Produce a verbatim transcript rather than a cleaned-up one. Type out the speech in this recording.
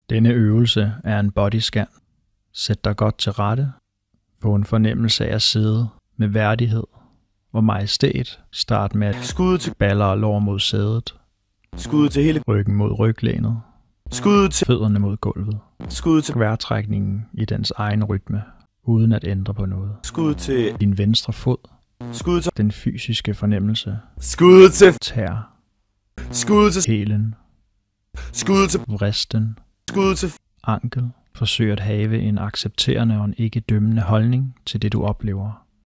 Denne øvelse er en bodyscan. Sæt dig godt til rette. Få en fornemmelse af at sidde med værdighed og majestæt. Start med at Skud til baller og lår mod sædet. Skud til hele Ryggen mod ryglænet. Skud til Fødderne mod gulvet. Skud til Vejrtrækningen i dens egen rytme, uden at ændre på noget. Skud til Din venstre fod. Skud til Den fysiske fornemmelse. Skud til Tær. Skud til Hælen. Skud til Vristen. Skud til Ankel. Forsøg at have en accepterende og en ikke dømmende holdning til det, du oplever.